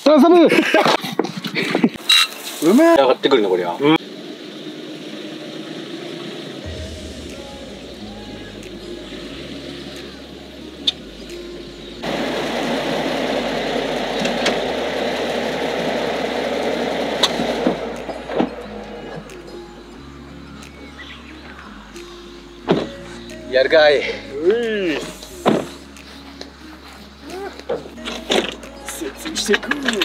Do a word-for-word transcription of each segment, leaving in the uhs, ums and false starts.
さあサブうめえ。 上がってくるのこれは。うん、やるかい。 うい。設置していく。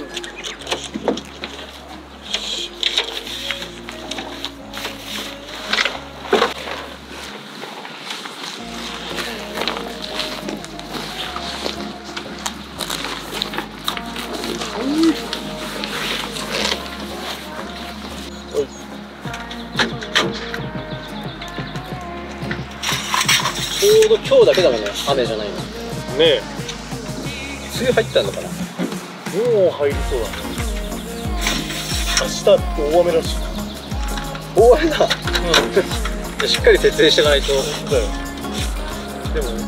ちょうど今日だけだもんね、雨じゃないの。ねえ。 梅雨入ったのかな。 もう入りそうだね。明日大雨らしい。 大雨だ。うん。しっかり設営してないと。 だよ。でも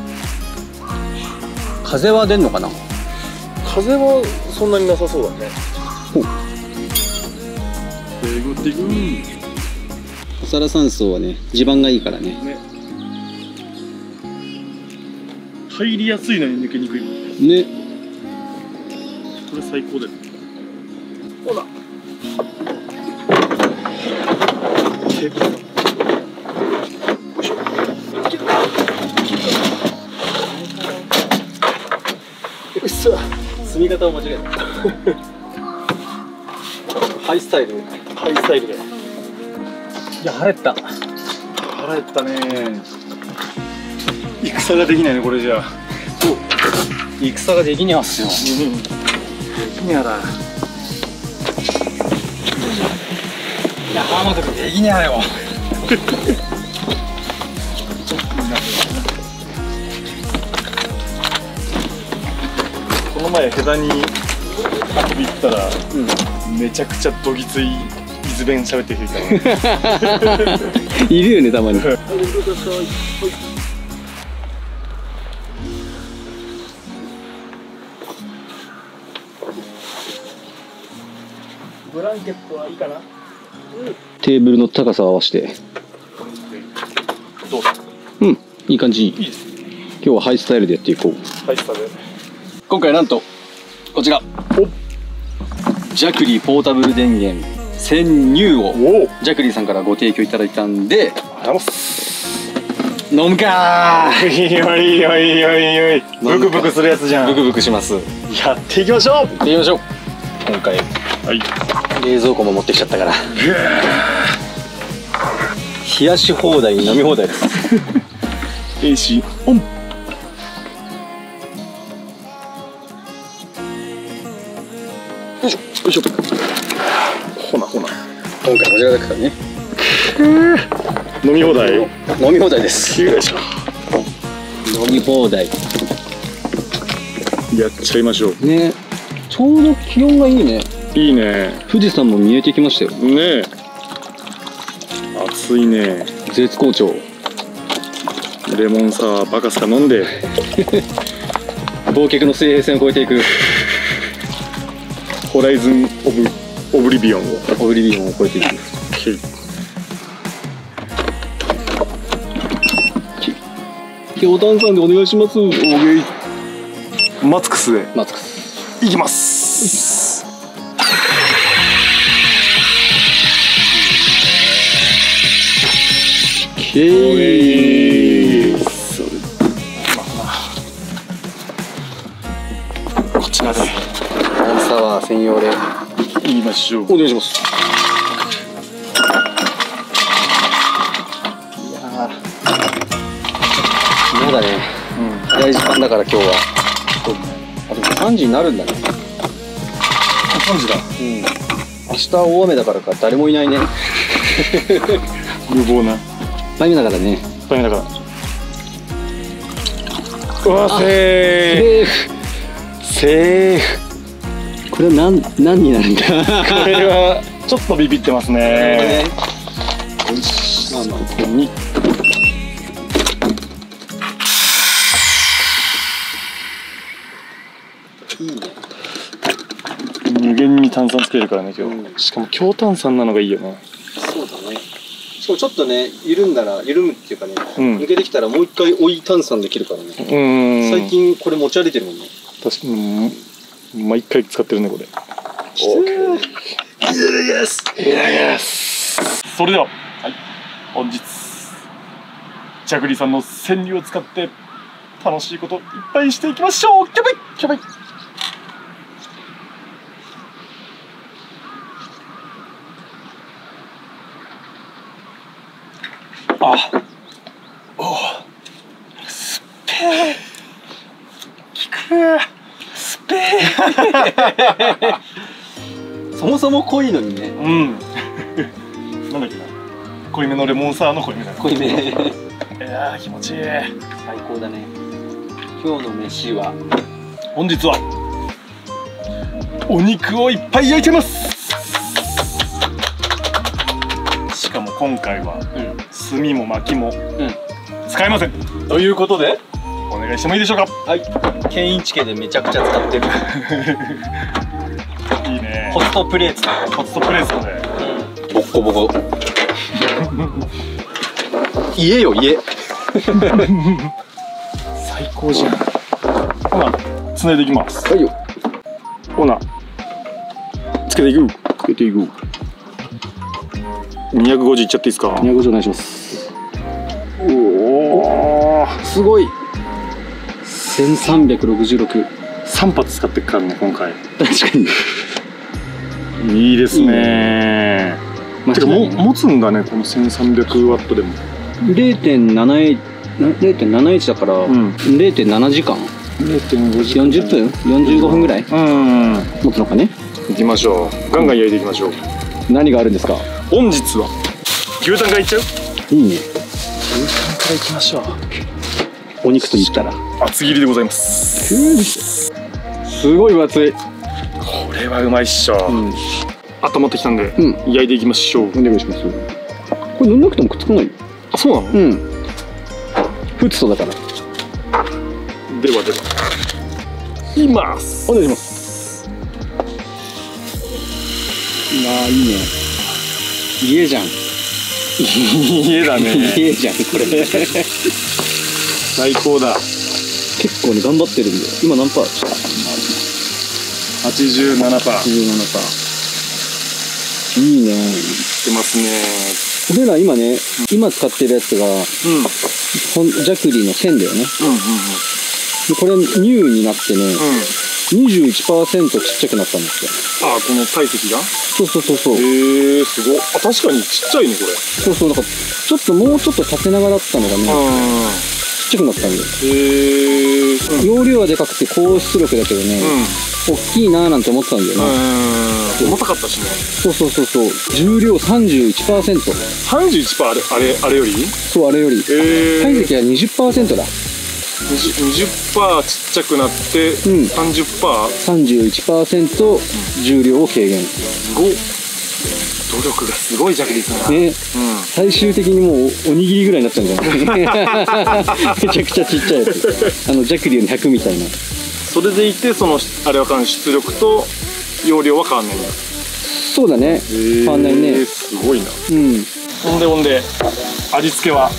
風は出んのかな。 風はそんなになさそうだね。 ほう。 えぐっていく。 おさら山荘はね、地盤がいいからね。 ね。入りやすいのに抜けにくいもんね。 ね。 これ最高だよ。ほら。テーブル。 うっそ。積み方を間違えた。ハイスタイル。 ハイスタイルで。 いや、腹減った。 腹減ったね。戦ができないね、これじゃあ。 そう。戦ができにゃっすよ。 うん。できにゃら。 いや、浜田君できにゃよ。 この前、下手に遊び行ったら、うん、めちゃくちゃどぎつい伊豆弁喋ってる人いたの。 いるよね、たまに。 ブランケットはいいかな。 テーブルの高さを合わせて。 どうだ。 うん、いい感じ。いいですね。 今日はハイスタイルでやっていこう。 ハイスタイル。 今回なんとこちらジャクリーポータブル電源潜入をジャクリーさんからご提供いただいたんで、飲むかー。 いいよいいよいいよいいよい。ブクブクするやつじゃん。 ブクブクします。 やっていきましょう。 やっていきましょう。今回はい冷蔵庫も持ってきちゃったから冷やし放題飲み放題です。 エーシーオン。よいしょよいしょ。ほなほな。 今回こちらだからね。 飲み放題。 飲み放題です。 よいしょ。 飲み放題。 やっちゃいましょう。 ね。ちょうど気温がいいね。 いいね。 富士山も見えてきましたよ。 ねえ。暑いね。 絶好調。 レモンサワーバカスカ飲んで。 忘却の水平線を越えていく。 ホライズンオブオブリビオンを。 オブリビオンを越えていく。ひょうたんさんでお願いします。おげい。 マツクスで。 マツクス。 いきます。 けー。 それ。こちらで。 レモンサワー専用で。 言いましょう。 お願いします。いやー。まだね。早い時間だから今日は。あ、でもさんじになるんだね。 さんじだ。 うん。明日大雨だからか誰もいないね。 無謀な。 一杯目だからね。 一杯目だから。うわ、セーフ。セーフ。 これは何何になるんだ。これはちょっとビビってますね。よし。まあまあここに。いいね。 無限に炭酸つけるからね今日、うん、しかも強炭酸なのがいいよね。 そうだね。しかもちょっとね緩んだら緩むっていうかね、うん、抜けてきたらもう一回追い炭酸できるからね。うん最近これ持ち歩いてるもんね。 確かに毎回使ってるねこれ。オーケー。イエスイエス。それでは、はい、本日ジャグリーさんの川柳を使って楽しいこといっぱいしていきましょう。キャバイキャバイ。あ、お、スペー、きく、スペー。 そもそも濃いのにね。 うん。なんだっけな。濃いめのレモンサワーの濃いめだ。 濃いめ。いやー気持ちいい。 最高だね。今日の飯は本日はお肉をいっぱい焼いてます。しかも今回は、うん、炭も薪も、うん、使えません。 ということでお願いしてもいいでしょうか。 はい。ケンイチ家でめちゃくちゃ使ってる。 いいね。 ホットプレート。 ホットプレートで。 うん、ボッコボコ。家よ家。 最高じゃん。ほな、つないでいきます。 はいよ。 ほな、つけていく。つけていく。にひゃくごじゅういっちゃっていいですか。 にひゃくごじゅうお願いします。おお、すごい。せんさんびゃくろくじゅうろく。 三発使ってっからね今回。 確かに。いいですね。いいね。てかも持つんだねこのせんさんびゃくワットでも。 れいてんななエイチ だから、うん、れいてんななじかん。 れいてんごじかん。 よんじゅっぷん、よんじゅうごふんぐらい。うん。持つのかね。 いきましょう。ガンガン焼いていきましょう。 何があるんですか。 本日は牛タンからいっちゃう。 いいね。 牛タンからいきましょう。 お肉と言ったら厚切りでございます。 すごい分厚い。 これはうまいっしょ。うん、温まってきたんで、うん、焼いていきましょう。 お願いします。これ塗んなくてもくっつかないよ。 あ、そうなの。 うん。フッ素だから。 ではでは。いきます。 お願いします。ああ、いいね。家じゃん。 家だね。 家じゃんこれ。 最高だ。 結構ね頑張ってるんで。今何パー？ はちじゅうななパー。 はちじゅうななパー。いいね。 出ますね。 俺ら今ね、うん、今使ってるやつが、うん、ジャクリーの線だよね。うんうんうん、でこれニューになってね、うん、にじゅういちパーセント ちっちゃくなったんですよ。 ああ、この体積が。 そうそうそうそう。 へえ、すごい。あ、確かにちっちゃいねこれ。 そうそう、なんかちょっともうちょっと縦長だったのがね、ちっちゃくなったんだよ。へえ、うん、容量はでかくて高出力だけどね、うん、大きいなーなんて思ってたんだよね。 重たかったしね。 そうそうそうそう。重量 さんじゅういちパーセント。 さんじゅういちパーセント あれあれあれより？ そう、あれより。体積は にじゅっパーセント だ。 にじゅっパーセント ちっちゃくなって、うん、さんじゅっパーセントさんじゅういちパーセント 重量を軽減。 すごい。努力がすごいジャクリーさんね、うん、 最終的にもうおにぎりぐらいになっちゃうんじゃないめちゃくちゃちっちゃいやつ。あのジャクリーのひゃくみたいな。 それでいてそのあれはかん出力と容量は変わんないんだ。 そうだね、変わんないね。 すごいな。うん。ほんでほんで味付けは、はい、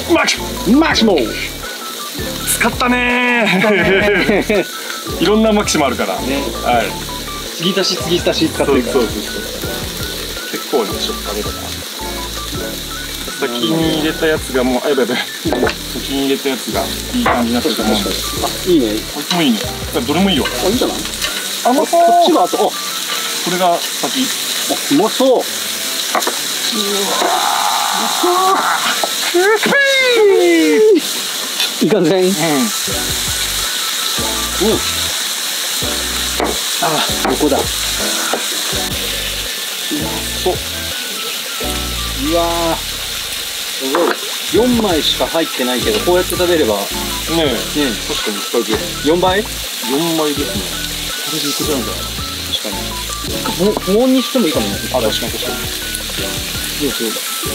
マキマキシモ使ったねーいろんなマキシモあるからね。はい、 継ぎ足し継ぎ足し使ってるから。そうそうそう。 結構ね食感だから。先に入れたやつがもうあやばいやばい。先に入れたやつがいい感じになってると思うんで。 あ、いいね。 こいつもいいね。どれもいいよ。 あ、いいんじゃない？ あ、もうこっちがあと。あ、 これが先。 あ、うまそう。うわ。うまそう。クリスピー。いい感じね。うん。うん。あ、ここだ。うまそう。うわー、すごい。よんまいしか入ってないけど、こうやって食べればねえ、ねえ、確かにいっぱいいける。よんばい？ よん 枚ですね。これでいけちゃうんだ。確かに。保温にしてもいいかもね。あ、確かに確かに。そうそう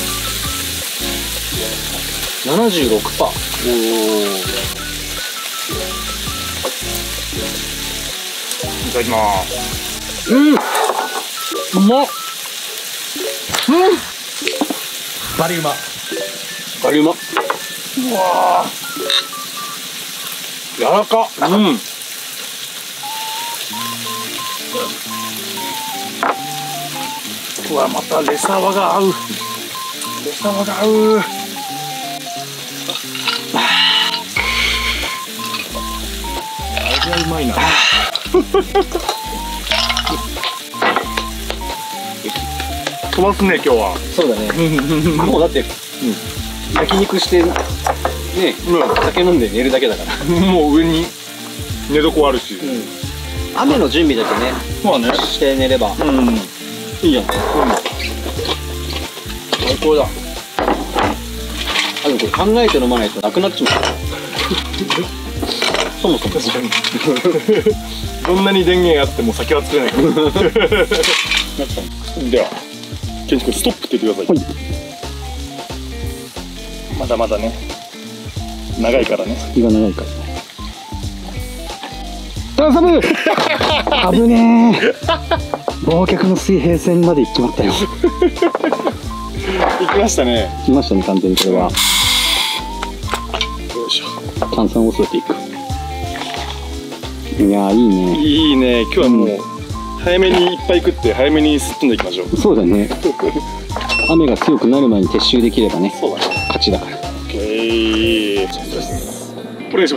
だ。ななじゅうろくパーセント。おお。 ただきます。うん、うまっ。うん、バリうま。 バリうま。うわー、柔らか。うん。うわ、またレサワが合う。レサワが合う。味はうまいな。飛ばすね、今日は。 そうだね。もうだって、うん、焼肉してね、うん、酒飲んで寝るだけだから。 もう上に寝床あるし、うん、 雨の準備だけね、 まあね、 して寝れば、うん、いいじゃん。うん、最高だ。あ、でもこれ考えて飲まないとなくなっちまう。そもそも確かにどんなに電源あっても酒は作れないからではケンジ君ストップって言ってください。はい、まだまだね、長いからね、 先が長いからね。ダサブ危ねえ。忘却の水平線まで行っちまったよ。 行きましたね。 行きましたね、完全にこれは。よいしょ。 炭酸を添えていく。いやー、いいね。 いいね。今日はもう、うん、早めにいっぱい食って早めにすっ飛んでいきましょう。 そうだね。雨が強くなる前に撤収できればね、 そうだね、 勝ちだから。 オッケー。お願いします。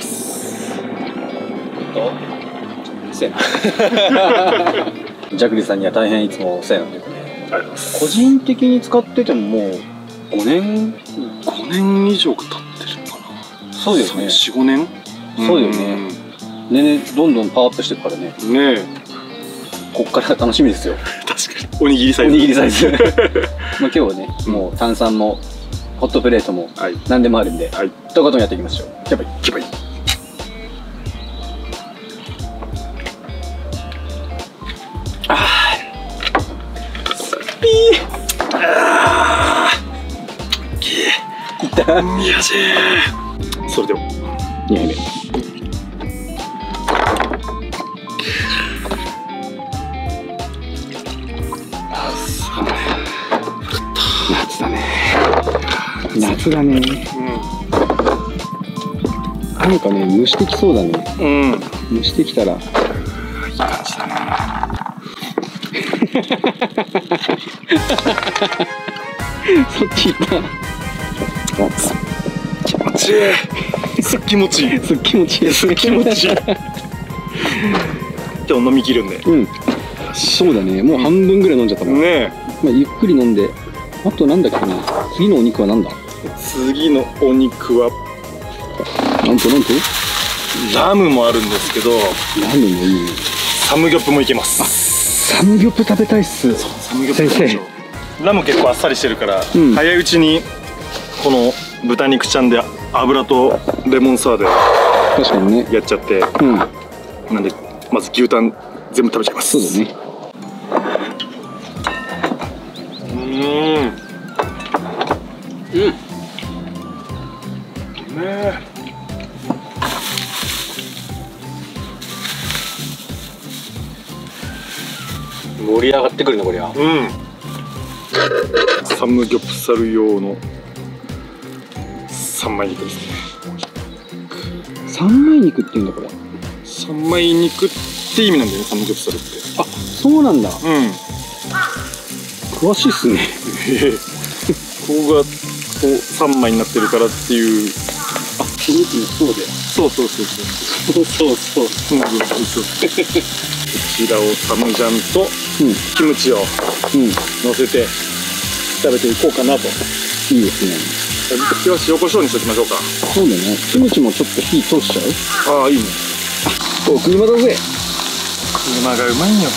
せやな。ジャクリさんには大変いつもお世話になってるね。 ありがとうございます。 個人的に使っててももうごねんごねん以上経ってるのかな。 そうですね。 よん、ごねん。 そうだよね。ね、どんどんパワーアップしてるからね。ねえ。こっから楽しみですよ。 確かに。おにぎりサイズ。 おにぎりサイズ。まあ今日はね、もう炭酸もホットプレートも何でもあるんで、はい、とことんやっていきましょう。キャバイキャバイ。ああ。スピー。ああ。き。いった。よし。 それでは。 にはいめ。夏だね。夏だね。うん。なんかね、蒸してきそうだね。うん。蒸してきたら。いい感じだね。そっち行った。 気持ちいい。すっ気持ちいい。 すっ気持ちいい。 すっ気持ちいい。今日飲み切るんで。 うん。そうだね。もう半分ぐらい飲んじゃったもん。ね。まあゆっくり飲んで。あとなんだっけな。次のお肉はなんだ。 次のお肉は。 なんとなんと。 ラムもあるんですけど。 ラムもいいね。 サムギョプもいけます。 サムギョプ食べたいっす。 サムギョプ先生。ラム結構あっさりしてるから、うん、早いうちにこの豚肉ちゃんで油とレモンサワーで確かにねやっちゃって、うん、なんでまず牛タン全部食べちゃいます。 そうだね。 うんうんねえ。 盛り上がってくるねこりゃ。うん。 サムギョプサル用の三枚肉ですね。 三枚肉って言うんだこれ。 三枚肉って意味なんだよね、サムギョプサルって。 あ、そうなんだ。うん。詳しいっすね。 ここがこう三枚になってるからっていう。 あ、お肉のそうだよ。 そうそうそうそう。 そうそうそう。そうそうそう。 こちらをサムジャンとキムチを乗せて食べていこうかなと。 いいですね。 今日は塩コショウにしておきましょうか。 そうだね。キムチもちょっと火通しちゃう。 ああ、いいね。 お、車だぜ。 車がうまいよ。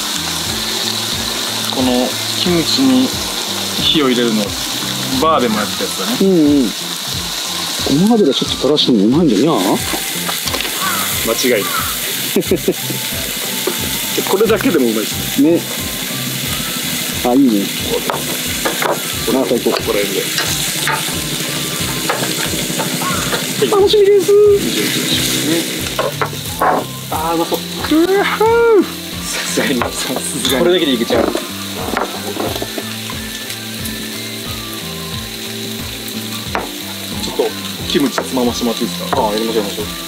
このキムチに火を入れるのバーでもやったやつだね。うんうん。 ごま油ちょっと垂らしてもうまいんじゃにゃー。 間違いない。これだけでもうまいですね。ね。あ、いいね。これ最高。ここら辺で。楽しみです。 あーうまそう。さすがにさすがにこれだけでいけちゃう。 ちょっとキムチつまましてもらっていいですか。 ああ、やりましょうやりましょう。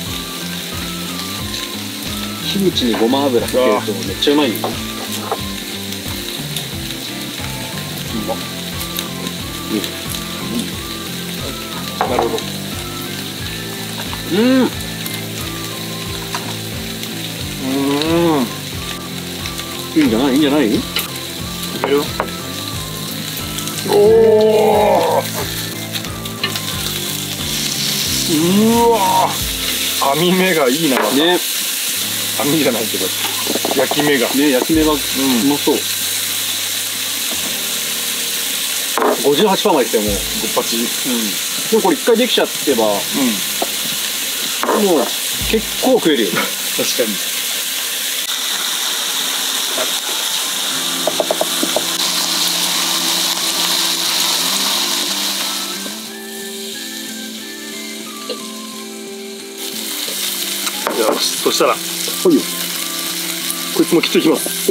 キムチにごま油かけるとめっちゃうまいよ。うまっ。 なるほど。 うん。 うん。 いいんじゃない、いいんじゃない。いけるよ。おお。うわ。網目がいいな。 ね。 網じゃないけど。焼き目が。 ね、焼き目がうまそう。五十八パーまで来たよもう。 ごパチ。うん。 でもこれ一回できちゃってば。うん。もう結構食えるよ。 確かに。よし、そしたら、 はいよ。 こいつも切っていきます。う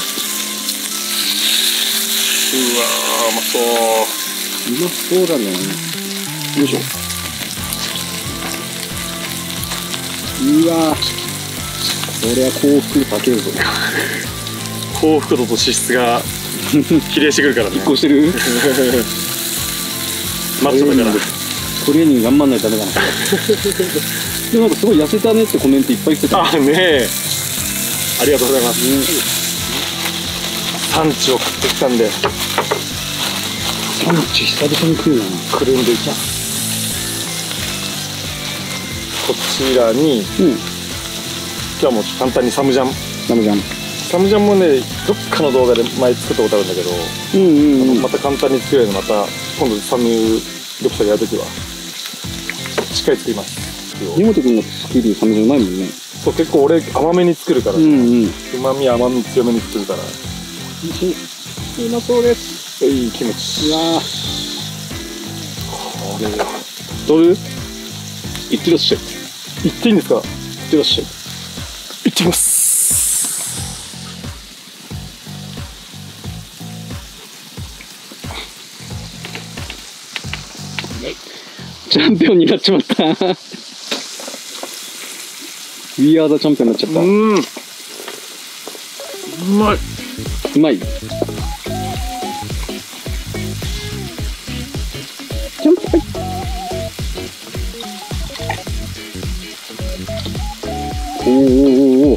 わー、うまそう。 うまそうだね。よいしょ。うわー、これは幸福かけるぞ。 幸福度と脂質が比例してくるからね。 拮抗してる。 マッチョだからトレーニング頑張んないとダメだな。でもなんかすごい痩せたねってコメントいっぱい来てた。 あねえ、ありがとうございます、うん、産地を買ってきたんで。 産地久々に食うな。 くるんでいきます。こちらに、うん、今日はもう簡単にサムジャン。 サムジャンサムジャンもね、どっかの動画で前作ったことあるんだけど、うんうんうん、また簡単に作れるの、また今度サムギョプサルやるときはしっかり作ります。 根本君が作るサムジャンうまいもんね。 そう、結構俺甘めに作るから、うまみ甘み強めに作るから。 うまそうです。 いいキムチ。 うわこれどういういってらっしゃい。 いっていいんですか。いってらっしゃい。 いってきます。 チャンピオンになっちまった。We are the チャンピオンになっちゃった。うん。 うまい。 うまい。ジャンプ。おーおーおー。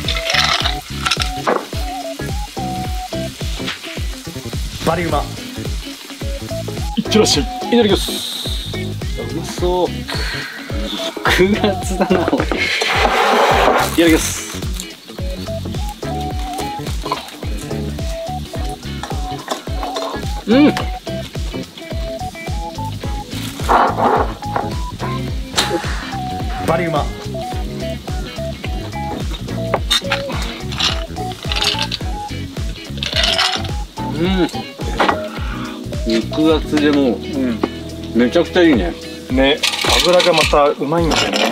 バリうま。いってらっしゃい。いただきます。 うまそう。くがつだな。いただきます。うん。 バリうま。 うん。肉厚でもう、うん、めちゃくちゃいいね。 ね、油がまたうまいんだよね。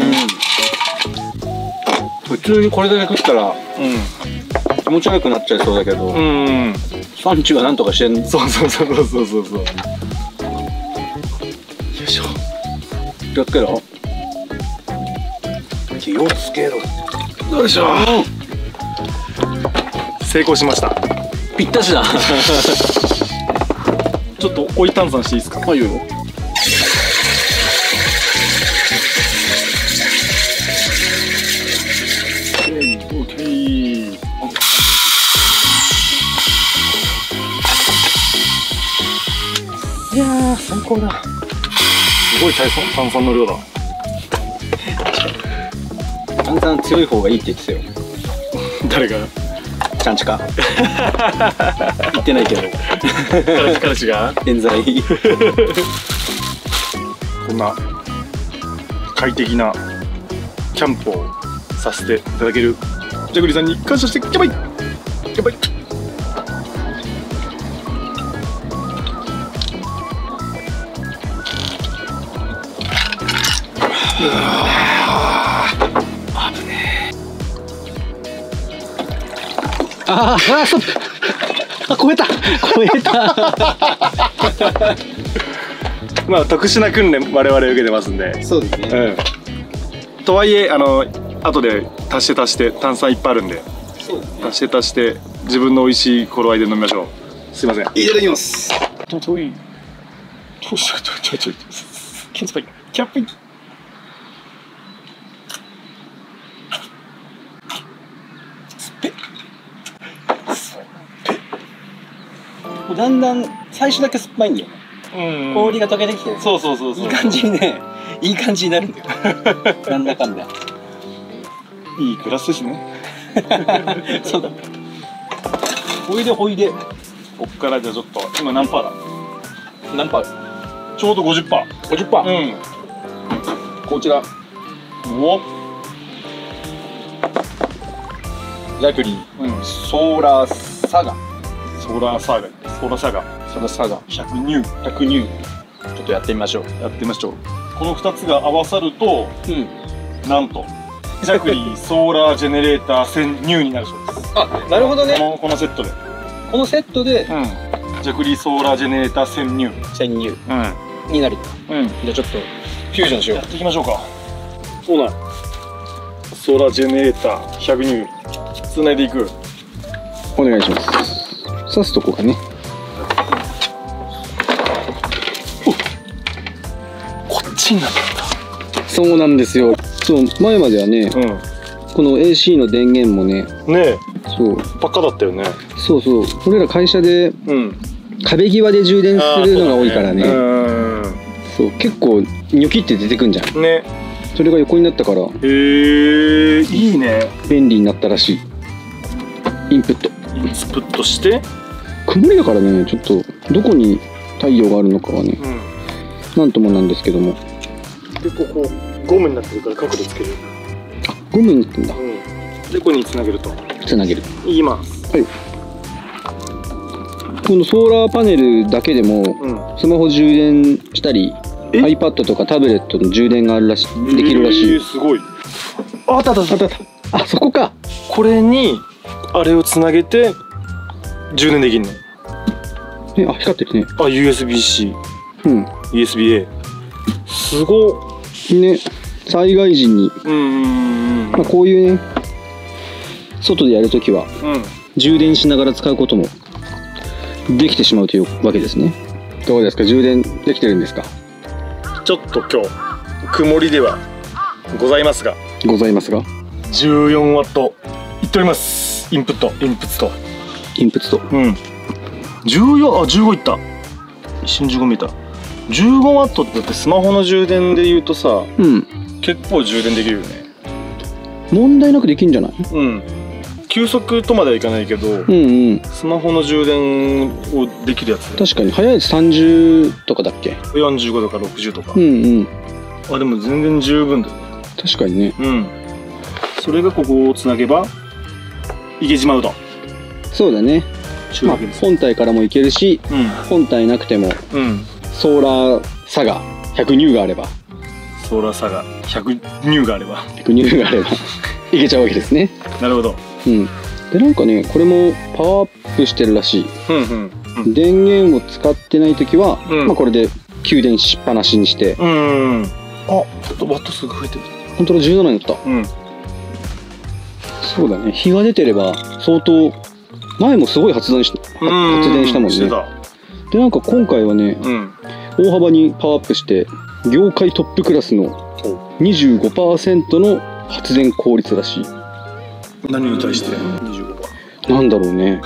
うん、普通にこれだけ食ったら、うん、気持ち悪くなっちゃいそうだけど、うん、産地はなんとかしてんの。 そうそうそうそうそうそうそう。よいしょ。 気をつけろ。気をつけろ。 よいしょ。成功しました。 ぴったしだ。 ちょっと追い炭酸していいですか。 はいよ。 いやー最高だ。すごい炭酸炭酸の量だ。 炭酸強い方がいいって言ってたよ。 誰が？ ちゃんちか。言ってないけど。 彼氏が？ 冤罪。 こんな快適なキャンプをさせていただけるジャグリさんに感謝して、やばいやばい。 あーあー、ストップ。あ、超えた超えたまあ特殊な訓練我々受けてますんで。 そうですね、 うん、とはいえあの後で足して足して炭酸いっぱいあるんで、 そうですね、 足して足して自分の美味しい頃合いで飲みましょう。すいません、いただきます。 ちょちょいちょちょちょちょキャンスパイキャップイだんだん最初だけ酸っぱいんだよね。氷が溶けてきて、 そうそうそうそう、 いい感じにね、いい感じになるんだよなんだかんだいいグラスですねそうだ、ほいでほいで、 こっからじゃあちょっと今何パーだ、 何パー、 ちょうど ごじゅっパーセント。 ごじゅっパーセント、うん、こちらおラクリー、うん、ソーラーサガソーラーサーガソーラーサガソーラーサガひゃくニューひゃくニュー、ちょっとやってみましょう。 やってみましょう。このふたつが合わさると、うん、なんとジャクリーソーラージェネレーターせんニューになるそうです。 あ、なるほどね。 この、このセットでこのセットで、 うん、ジャクリーソーラージェネレーターせんニューせんニュー、うん、になる。うん、じゃあちょっとフュージョンしよう。 やっていきましょうか。そうなん、ソーラージェネレーターひゃくニューつないでいく。 お願いします。刺すとこがね、 こっちになった。 そうなんですよ。そう、前まではね、うん、この エーシー の電源もね、 ねえ、 そうバカだったよね。 そうそう、俺ら会社で、うん、壁際で充電するのが多いからね、そう、そう結構ニョキって出てくんじゃんね。それが横になったから、へえ、いいね、 便利になったらしい。インプットインプットして曇りだからね、ちょっとどこに太陽があるのかはね、うん、なんともなんですけども、 結構こうゴムになってるから角度つける。 あ、ゴムになってんだ、うん、 でこれにつなげるとつなげるいきます。はい、 このソーラーパネルだけでも、うん、スマホ充電したり iPad とかタブレットの充電があるらしできるらしい。 えー、すごい。あ、あったあったあったあった。 あ、そこか。 これにあれをつなげて充電できるの。 え、あ、光ってるね。 あ、ユーエスビーシー、うん、ユーエスビーエー、すごっね。災害時に、うんうんうん、まあこういうね、外でやるときは、うん、充電しながら使うこともできてしまうというわけですね。どうですか、充電できてるんですか。 ちょっと今日曇りではございますがございますがじゅうよんワットいっております。インプットインプットインプット、 うん、じゅうよん、あ、じゅうごいった。一瞬じゅうご見えた。じゅうごワットってだってスマホの充電で言うとさ、うん、結構充電できるよね。 問題なくできるんじゃない。 うん、急速とまではいかないけど、うんうん、スマホの充電をできるやつ。 確かに早いやつさんじゅうとかだっけ。 よんじゅうごとかろくじゅうとか。 うんうん。 あ、でも全然十分だよね。 確かにね。うん。 それがここをつなげばいけちまうと。そうだね。 まあ、本体からもいけるし、うん、本体なくても、うん、ソーラーサガひゃくニューがあれば、 ソーラーサガひゃくニューがあればひゃくニューがあればいけちゃうわけですね。 なるほど。 うん。でなんかね、これもパワーアップしてるらしい。うんうんうん、電源を使ってない時は、うん、まあこれで給電しっぱなしにして。うん。 あ、ちょっとワット数が増えてる。 本当だ、じゅうななになった。うん。そうだね。日が出てれば相当。前もすごい発電し発電したもんね。でなんか今回はね、うん、大幅にパワーアップして業界トップクラスの にじゅうごパーセント の発電効率らしい。 何に対して にじゅうごパーセント？ なんだろうね。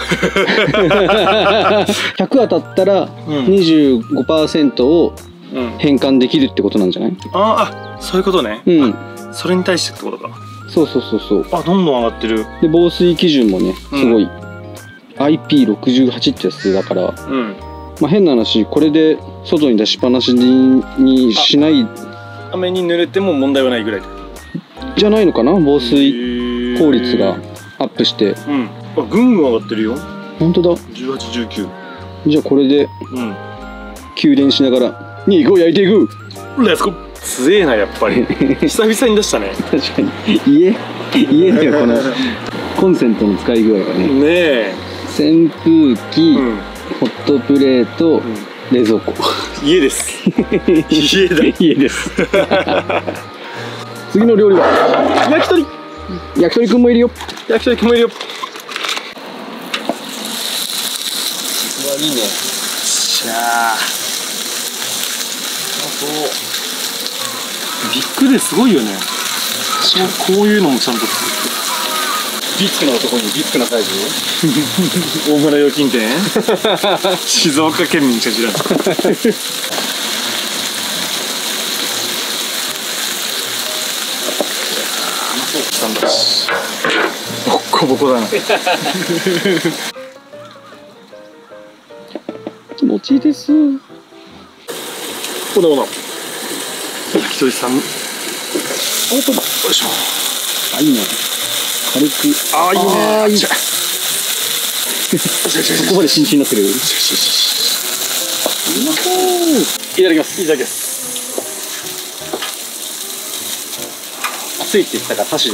ひゃく当たったら にじゅうごパーセント を変換できるってことなんじゃない？ ああ、そういうことね。うん。それに対してってことか。 そうそうそうそう。 あ、どんどん上がってる。 で防水基準もねすごい。うん、アイピーろくじゅうはち ってやつだから、うん、まあ変な話、これで外に出しっぱなしにしない、 雨に濡れても問題はないぐらいじゃないのかな。防水効率がアップして、うん、 あ、ぐんぐん上がってるよ。 本当だ。 じゅうはち、じゅうきゅう。 じゃあこれで、うん、給電しながらにご焼いていく。 レッツゴー。強えなやっぱり。久々に出したね。 確かに。家家だよこのコンセントの使い具合がね。 ねえ。 扇風機、うん、ホットプレート、うん、冷蔵庫。 家です。家だ。 家です。次の料理は焼き鳥。焼き鳥くんもいるよ。 焼き鳥くんもいるよ。 うわ、いいね。 しゃあ。そう。ビッグですごいよね。私もこういうのもちゃんと作って。 ビッグな男にビッグなサイズ。 大村洋金店。静岡県民しか知らない。ボッコボコだな。 気持ちいいです。 ほらほら。焼き鳥さん。おっと、よいしょ。 あ、いいね。軽く。 ああ、いいね。 ああ、いい。そこまで真摯になってる。うまそう。いただきます。 いただきます。 熱いって言ったから箸で。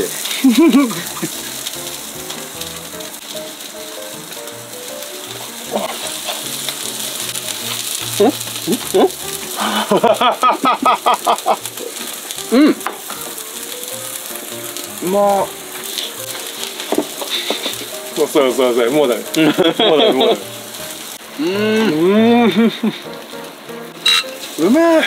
うん。うん。 うまー。そうそうそうそう、もうだね。もうだね、もうだね。 うん。うん。 うめえ。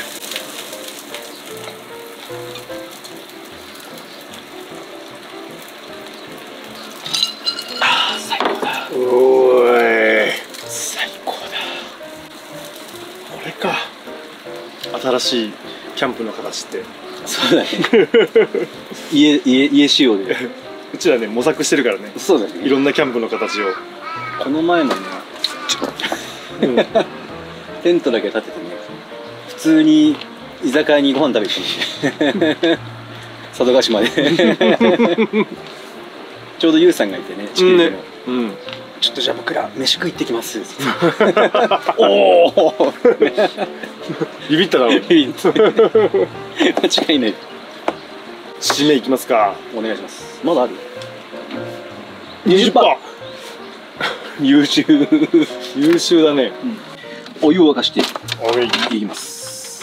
おーい、最高だ。これか、新しいキャンプの形って。 そうだね。家家家仕様で。 うちらね、模索してるからね。 そうだね。 いろんなキャンプの形を。 この前のね、うん、テントだけ立ててね、普通に居酒屋にご飯食べてたのね。佐渡島で。ちょうどユウさんがいてね、地球での。うん、ちょっとじゃあ僕ら飯食い行ってきます。おお。 ビビっただろう。 間違いない。 締めいきますか。 お願いします。まだある。 にじゅっパーセント。 優秀。 優秀だね。 うん、お湯を沸かして。 おい。 いきます。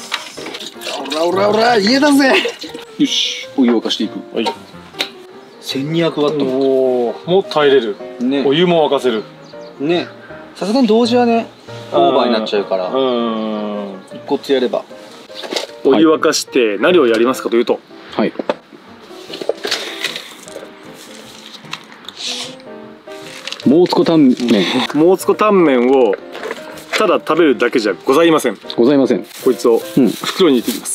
おらおらおら、家だぜ。よし、お湯を沸かしていく。はい。せんにひゃくワット。 おお、もう耐えれる。ね。お湯も沸かせる。 ね。さすがに同時はね、オーバーになっちゃうから。うん。一個つやれば。 お湯沸かして何をやりますかというと。はい。 モーツコタンメン。 モーツコタンメンをただ食べるだけじゃございません。 ございません。 こいつを袋に入れていきます。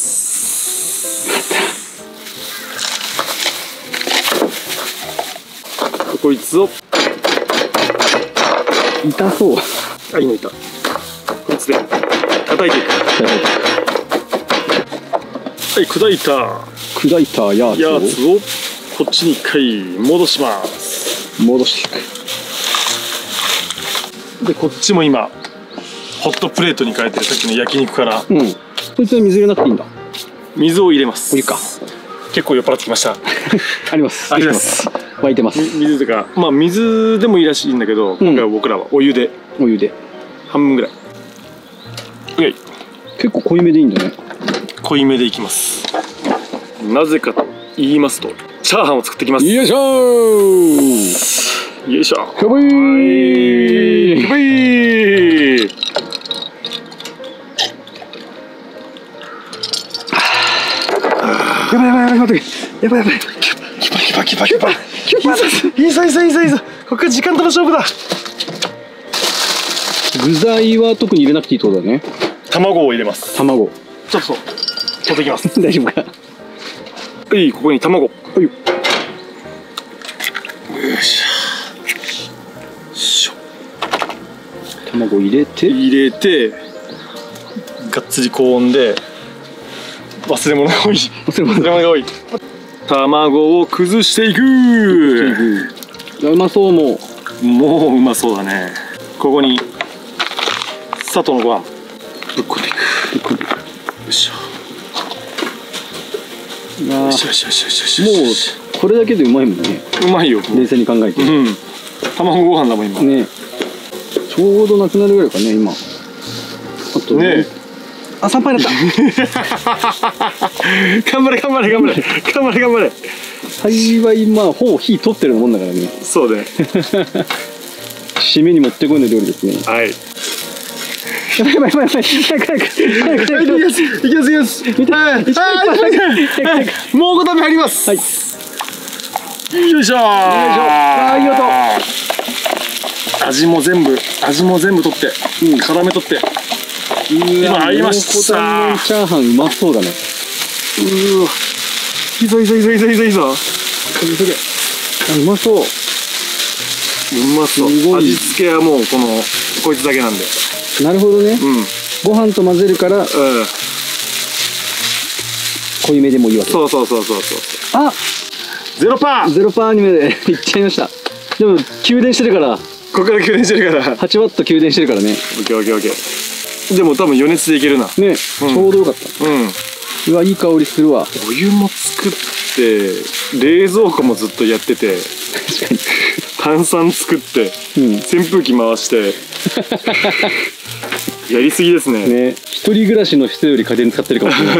こいつを痛そう。 あ、いいのいた。こいつで叩いていく。はい、砕いた。 砕いたやつを。 やつをこっちに一回戻します。 戻していく。 でこっちも今ホットプレートに変えてるさっきの焼肉から。 うん。こいつは水入れなくていいんだ。 水を入れます。 お湯か。 結構酔っ払ってきました。あります。 あります。 沸いてます。 水とか、まあ水でもいいらしいんだけど、今回は僕らはお湯で。 お湯で。 半分ぐらい。 結構濃いめでいいんだね。 濃いめでいきます。なぜかと言いますと、チャーハンを作ってきます。 よいしょー。 よいしょ。 かわいい。 かわいい。 やばいやばいやばい待って。やばいやばい。 キパキパキパキパ。いいぞいいぞいいぞいいぞ。ここから時間との勝負だ。 具材は特に入れなくていいってことだね。 卵を入れます。卵。ちょっと取ってきます。 大丈夫か。 はい、ここに卵。はい。よいしょ。 卵入れて。 入れて。がっつり高温で。忘れ物が多い。忘れ物が多い。卵を崩していく。 うまそうもう。もううまそうだね。ここに砂糖のご飯ぶっこんでいく。ぶっこんでいく。よいしょ。よしよしよしよしよし。 もうこれだけでうまいもんね。 うまいよ冷静に考えて。 うん、卵ご飯だもん今ね。ちょうどなくなるぐらいかね今。あとね。あ、さんぱいだった。 頑張れ頑張れ頑張れ頑張れ頑張れ。 幸いまあほぼ火取ってるもんだからね。 そうね。 締めに持ってこいの料理ですね。 はい。 やばいやばいやばい早く早く早く早く早く。いきますいきますいきます。 もうごため入ります。はい。よいしょー。ああいい音。味も全部味も全部取って絡め取って。今合いました。 チャーハンうまそうだね。 うわ。いいぞいいぞいいぞいいぞいいぞいいぞ。 あ、うまそう。 うまそう。味付けはもうこのこいつだけなんで。 なるほどね。うん。ご飯と混ぜるから。うん。濃いめでもいいわけ。 そうそうそうそうそう。 あ。 ゼロパー。 ゼロパーアニメでいっちゃいました。でも給電してるから。 ここから給電してるから。 はちワット給電してるからね。 オッケーオッケーオッケー。でも多分余熱でいけるな。 ね、ちょうどよかった。うん。うわ、いい香りするわ。 お湯も作って冷蔵庫もずっとやってて、 確かに炭酸作って、うん、扇風機回してやりすぎですね。 ね、一人暮らしの人より家電使ってるかもしれない。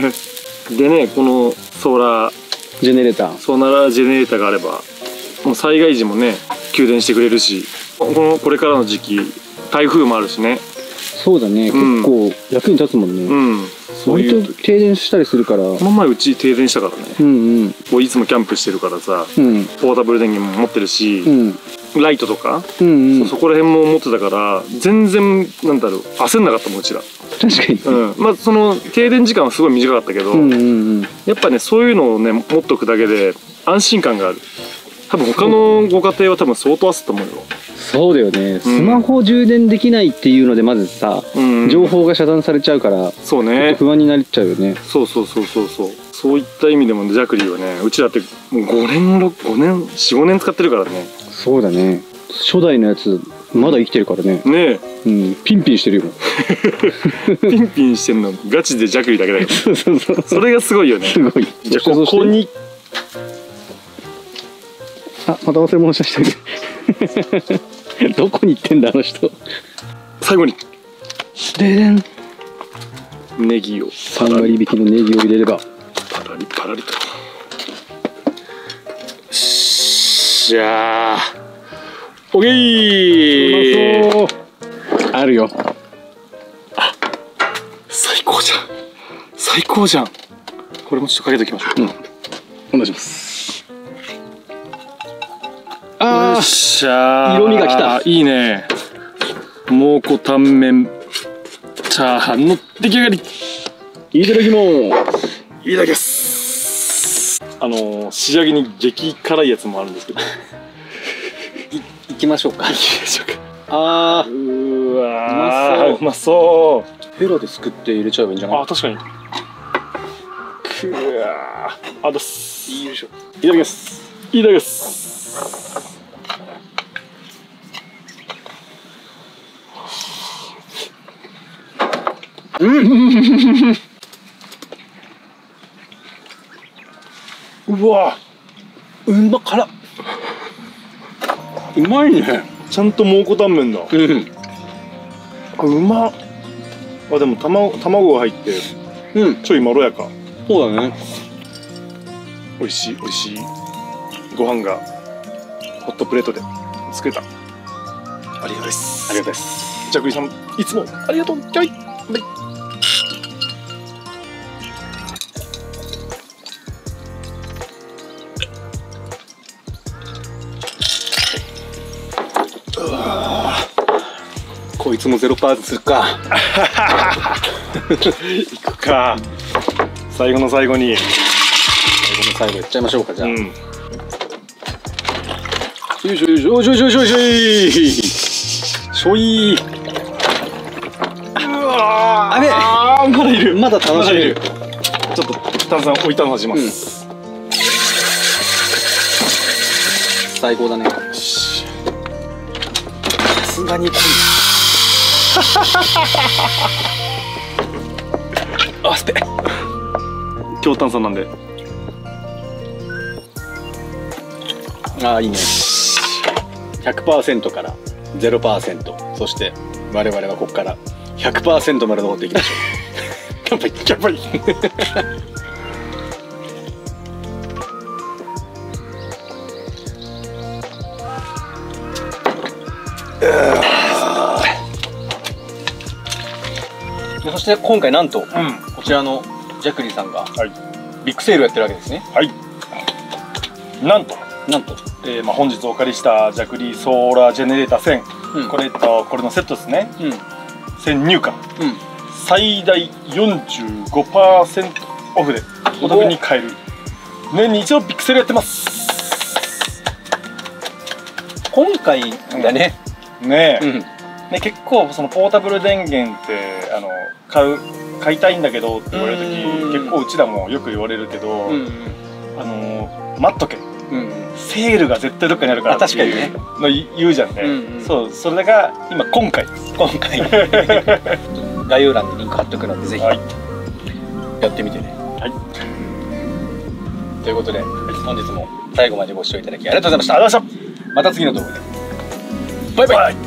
でね、このソーラージェネレーターソーラージェネレーターがあればもう災害時もね給電してくれるし、このこれからの時期台風もあるしね。 そうだね、うん、結構役に立つもんね。うん、そういう停電したりするから。この前うち停電したからね。うんうん。こういつもキャンプしてるからさ、うん、ポータブル電源も持ってるし、うん、ライトとか、うんうん、そ, そこら辺も持ってたから全然なんだろう焦んなかったもんうちら。 確かに。 うん。まあその停電時間はすごい短かったけど、うんうんうん、やっぱねそういうのをね持っとくだけで安心感がある。多分他のご家庭は多分相当焦ったと思うよ。 そうだよね、うん、スマホ充電できないっていうのでまずさ、うん、情報が遮断されちゃうから、そうね、不安になっちゃうよね。 そうそうそうそうそう。そういった意味でもジャクリーはね、うちだってもうごねんろくごねんよんごねん使ってるからね。 そうだね、初代のやつまだ生きてるからね。ねえ、うん、ピンピンしてるよ。 ピンピンしてんのガチでジャクリーだけだけどそうそうそう、それがすごいよね。すごい。じゃあここにあ、また忘れ物した人いる。どこに行ってんだあの人。 最後にででん、 ネギをさん割引きのネギを入れればパラリパラリと。しゃー、オッケー。 うまそう。あるよ。 あ、最高じゃん最高じゃん。これもちょっとかけておきましょう。うん、 お願いします。 ああ、 色味がきた。 いいね。蒙古タンメンチャーハンの出来上がり。 いただきます。 いただきます。あの仕上げに激辛いやつもあるんですけど。 い、行きましょうか。 行きましょうか。 ああ、 うわー、うまそう。 ヘラですくって入れちゃえばいいんじゃない？ あ、確かに。くわー、あどす。よいしょ。いただきます。いただきます。うん。うわ、 うんま辛っ。うまいね。 ちゃんと蒙古タンメンだ。うん。あ、うまっ。あ、でも卵卵が入って、うん、ちょいまろやか。 そうだね。 美味しい美味しいご飯がホットプレートで作れた。ありがとうです。ありがとうです。ジャクリさんいつもありがとう。はい。 こいつもゼロパーツするか。 いくか。最後の最後に。 最後の最後いっちゃいましょうか、じゃあ。うん、よいしょよいしょよいしょよいしょよいしょいしょい。うわー、あれ、あまだいる。 まだ楽しめる。 ちょっと炭酸置いたのします。うん、 最高だね。さすがにこんあ、スペ。 強炭酸なんで。 ああいいね。ひゃくパーセント から ゼロパーセント、 そして我々はここから ひゃくパーセント まで登っていきましょう。乾杯乾杯。そして今回なんと、うん、こちらのジャクリさんがビッグセールやってるわけですね。 はい。なんとなんと、 えーまあ、本日お借りしたジャクリソーラージェネレーターせん、うん、これとこれのセットですね、うん、先入荷、うん、最大 よんじゅうごパーセント オフでお得に買える年に一度ビッグセールやってます。 今回だね、 うん、ねえ、うん、ね、結構そのポータブル電源ってあの買う買いたいんだけどって言われる時、結構うちらもよく言われるけど、うん、あの待っとけ、うん、セールが絶対どっかにあるからっていうの言うじゃんね。うんうん、そう、それが今今回今回概要欄にリンク貼っておくのでぜひやってみてね。はい。ということで、はい、本日も最後までご視聴いただきありがとうございました。 ありがとうございました。 また次の動画で。バイバイ。